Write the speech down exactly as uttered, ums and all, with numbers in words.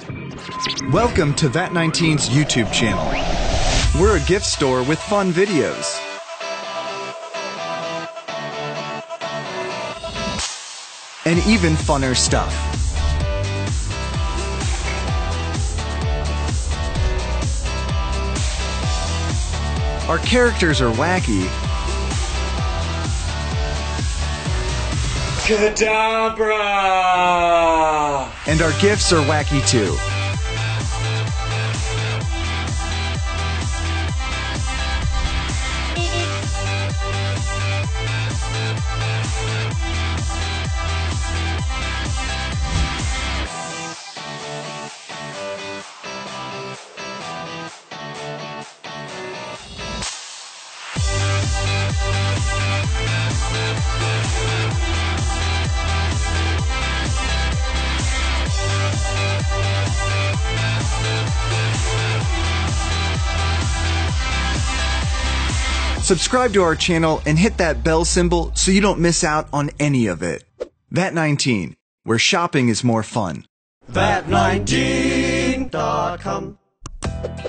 Welcome to Vat nineteen's YouTube channel. We're a gift store with fun videos. And even funner stuff. Our characters are wacky. Kadabra! And our gifts are wacky too. Subscribe to our channel and hit that bell symbol so you don't miss out on any of it. Vat nineteen, where shopping is more fun. Vat nineteen dot com